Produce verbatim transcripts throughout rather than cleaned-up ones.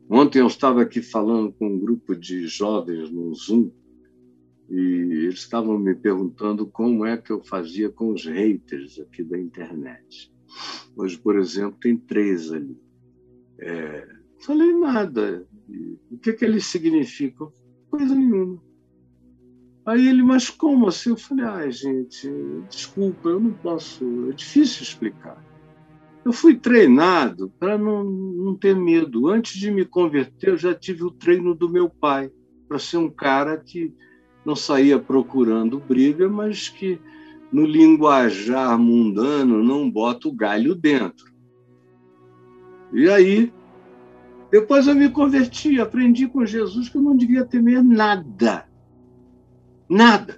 Ontem eu estava aqui falando com um grupo de jovens no Zoom e eles estavam me perguntando como é que eu fazia com os haters aqui da internet. Hoje, por exemplo, tem três ali. É, falei nada. E o que, que eles significam? Coisa nenhuma. Aí ele, mas como assim? Eu falei, ai, gente, desculpa, eu não posso, é difícil explicar. Eu fui treinado para não, não ter medo. Antes de me converter, eu já tive o treino do meu pai, para ser um cara que não saía procurando briga, mas que no linguajar mundano não bota o galho dentro. E aí, depois eu me converti, aprendi com Jesus que eu não devia temer nada. Nada.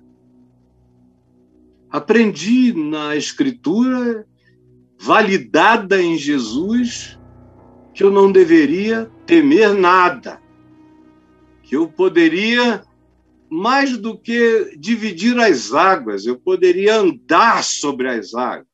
Aprendi na Escritura, validada em Jesus, que eu não deveria temer nada, que eu poderia, mais do que dividir as águas, eu poderia andar sobre as águas.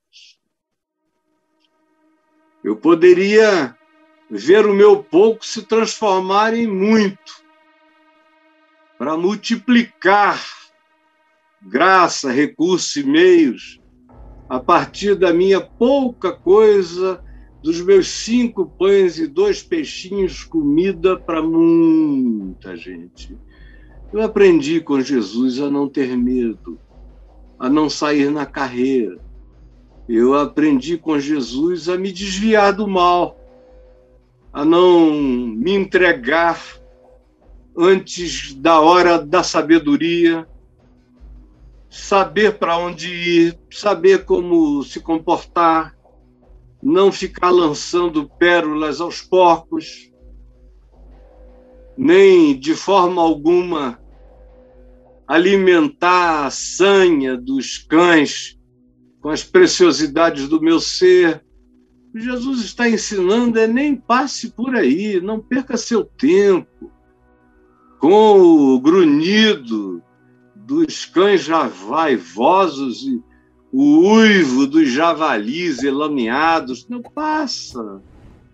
Eu poderia ver o meu pouco se transformar em muito, para multiplicar graça, recursos e meios a partir da minha pouca coisa, dos meus cinco pães e dois peixinhos, comida para muita gente. Eu aprendi com Jesus a não ter medo, a não sair na carreira. Eu aprendi com Jesus a me desviar do mal, a não me entregar antes da hora da sabedoria, saber para onde ir, saber como se comportar, não ficar lançando pérolas aos porcos, nem de forma alguma alimentar a sanha dos cães com as preciosidades do meu ser. O que Jesus está ensinando é nem passe por aí, não perca seu tempo com o grunhido dos cães vaivosos e o uivo dos javalis elameados. Não passa.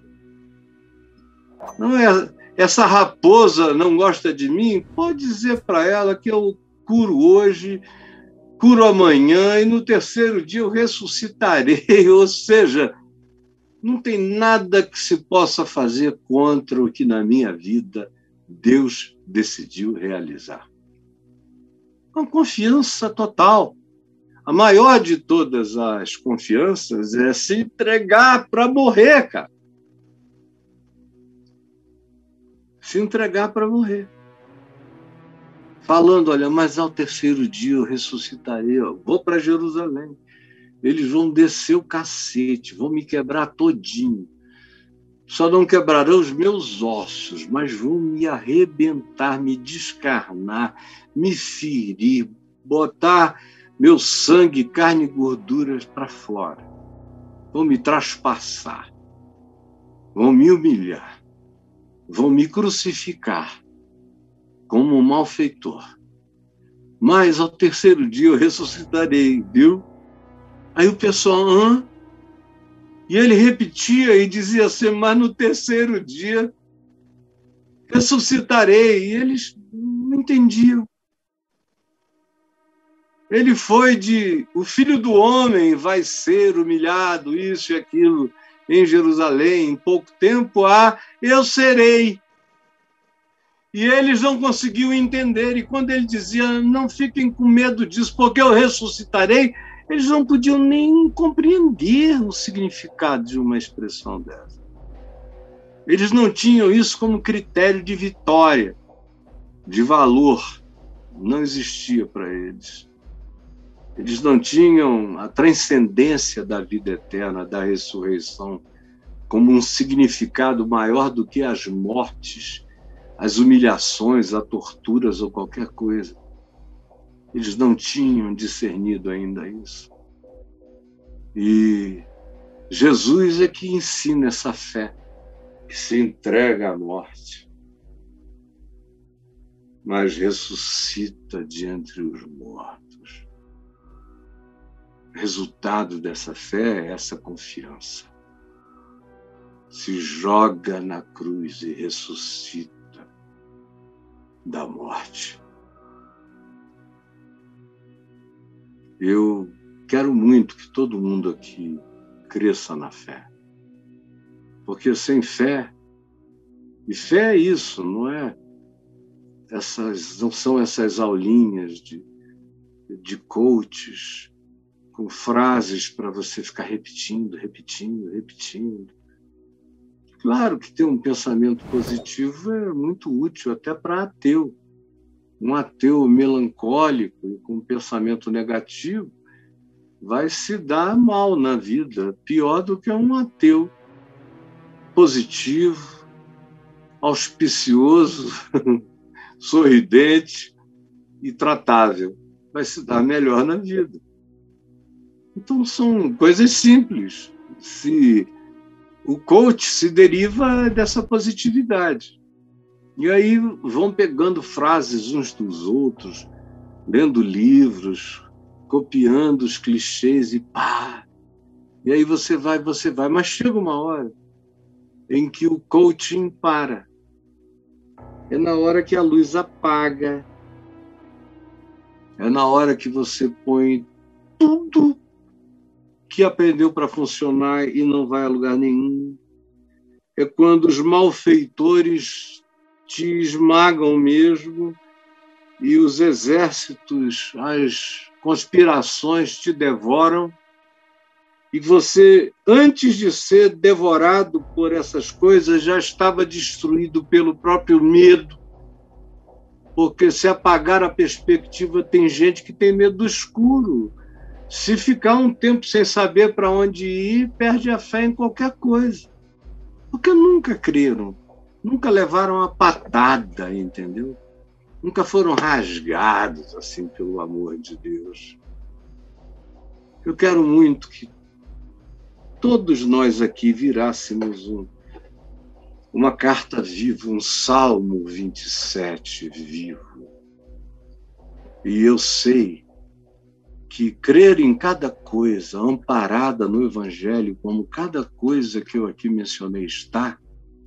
Não é, essa raposa não gosta de mim? Pode dizer para ela que eu curo hoje, curo amanhã e no terceiro dia eu ressuscitarei. Ou seja, não tem nada que se possa fazer contra o que na minha vida Deus decidiu realizar. Com confiança total. A maior de todas as confianças é se entregar para morrer, cara. Se entregar para morrer. Falando, olha, mas ao terceiro dia eu ressuscitarei, eu vou para Jerusalém. Eles vão descer o cacete, vão me quebrar todinho. Só não quebrarão os meus ossos, mas vão me arrebentar, me descarnar, me ferir, botar meu sangue, carne e gorduras para fora. Vão me traspassar, vão me humilhar, vão me crucificar como um malfeitor. Mas ao terceiro dia eu ressuscitarei, viu? Aí o pessoal, hã? E ele repetia e dizia assim, mas no terceiro dia ressuscitarei. E eles não entendiam. Ele foi de, o filho do homem vai ser humilhado, isso e aquilo, em Jerusalém, em pouco tempo, a eu serei. E eles não conseguiam entender. E quando ele dizia, não fiquem com medo disso, porque eu ressuscitarei, eles não podiam nem compreender o significado de uma expressão dessa. Eles não tinham isso como critério de vitória, de valor. Não existia para eles. Eles não tinham a transcendência da vida eterna, da ressurreição, como um significado maior do que as mortes, as humilhações, as torturas ou qualquer coisa. Eles não tinham discernido ainda isso. E Jesus é que ensina essa fé, que se entrega à morte, mas ressuscita de entre os mortos. O resultado dessa fé é essa confiança. se joga na cruz e ressuscita da morte. Eu quero muito que todo mundo aqui cresça na fé. Porque sem fé, e fé é isso, não é? Essas, não são essas aulinhas de, de coaches com frases para você ficar repetindo, repetindo, repetindo. Claro que ter um pensamento positivo é muito útil até para ateu. Um ateu melancólico e com um pensamento negativo vai se dar mal na vida, pior do que um ateu positivo, auspicioso, sorridente e tratável. Vai se dar melhor na vida. Então são coisas simples. Se o coach se deriva dessa positividade. E aí vão pegando frases uns dos outros, lendo livros, copiando os clichês e pá. E aí você vai, você vai. Mas chega uma hora em que o coaching para. É na hora que a luz apaga. É na hora que você põe tudo que aprendeu para funcionar e não vai a lugar nenhum. É quando os malfeitores te esmagam mesmo e os exércitos, as conspirações te devoram e você, antes de ser devorado por essas coisas, já estava destruído pelo próprio medo, porque se apagar a perspectiva, tem gente que tem medo do escuro. Se ficar um tempo sem saber para onde ir, perde a fé em qualquer coisa. Porque nunca creram, nunca levaram a patada, entendeu? Nunca foram rasgados assim pelo amor de Deus. Eu quero muito que todos nós aqui virássemos um, uma carta viva, um Salmo vinte e sete vivo. E eu sei que crer em cada coisa amparada no Evangelho, como cada coisa que eu aqui mencionei está,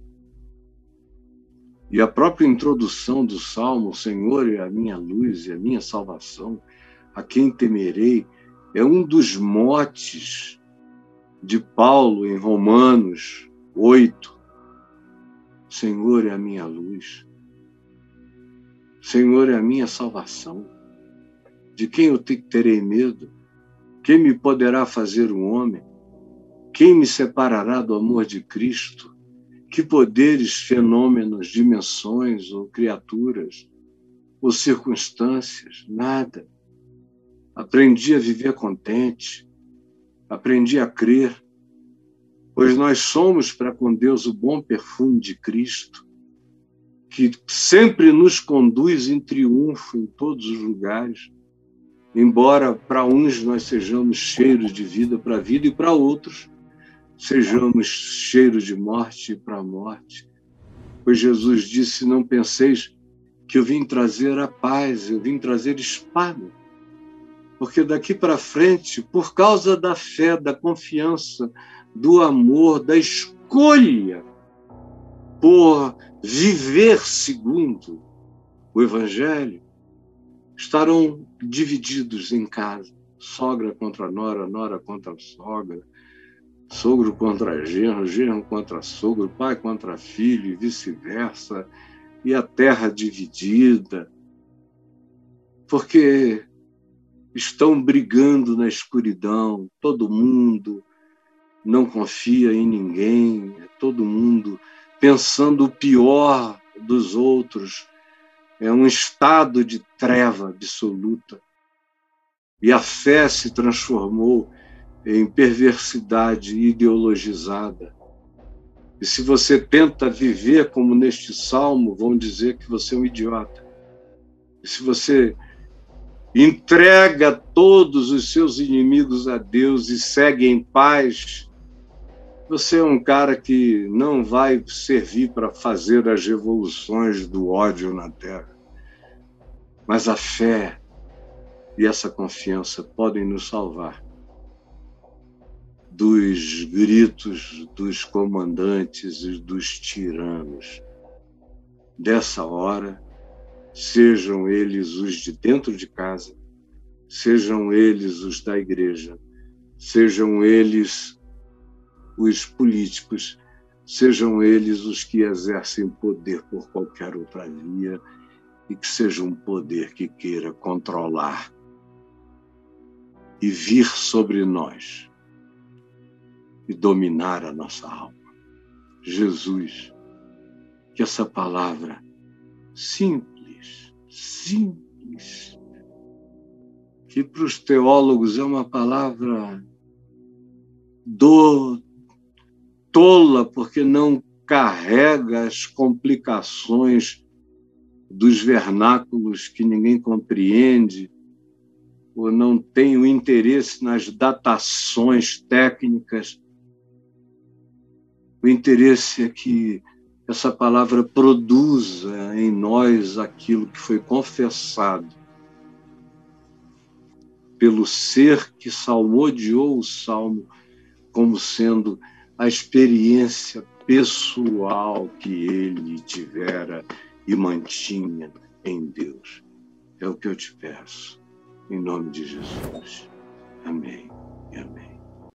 e a própria introdução do Salmo, o Senhor é a minha luz e a minha salvação, a quem temerei, é um dos motes de Paulo em Romanos oito. Senhor é a minha luz. Senhor é a minha salvação. De quem eu terei medo? Quem me poderá fazer um homem? Quem me separará do amor de Cristo? Que poderes, fenômenos, dimensões ou criaturas ou circunstâncias? Nada. Aprendi a viver contente. Aprendi a crer, pois nós somos para com Deus o bom perfume de Cristo, que sempre nos conduz em triunfo em todos os lugares, embora para uns nós sejamos cheiros de vida para a vida e para outros sejamos cheiros de morte para a morte. Pois Jesus disse, não penseis que eu vim trazer a paz, eu vim trazer espada. Porque daqui para frente, por causa da fé, da confiança, do amor, da escolha por viver segundo o Evangelho, estarão divididos em casa. Sogra contra nora, nora contra sogra, sogro contra genro, genro contra sogro, pai contra filho e vice-versa, e a terra dividida. Porque estão brigando na escuridão, todo mundo não confia em ninguém, todo mundo pensando o pior dos outros, é um estado de treva absoluta. E a fé se transformou em perversidade ideologizada. E se você tenta viver como neste salmo, vão dizer que você é um idiota. E se você entrega todos os seus inimigos a Deus e segue em paz, você é um cara que não vai servir para fazer as revoluções do ódio na Terra. Mas a fé e essa confiança podem nos salvar dos gritos dos comandantes e dos tiranos dessa hora, sejam eles os de dentro de casa, sejam eles os da igreja, sejam eles os políticos, sejam eles os que exercem poder por qualquer outra via, e que seja um poder que queira controlar e vir sobre nós e dominar a nossa alma. Jesus, que essa palavra simples, simples, que para os teólogos é uma palavra do, tola, porque não carrega as complicações dos vernáculos que ninguém compreende, ou não tem o interesse nas datações técnicas. O interesse é que essa palavra produza em nós aquilo que foi confessado pelo ser que salmodiou o salmo como sendo a experiência pessoal que ele tivera e mantinha em Deus. É o que eu te peço, em nome de Jesus. Amém e amém.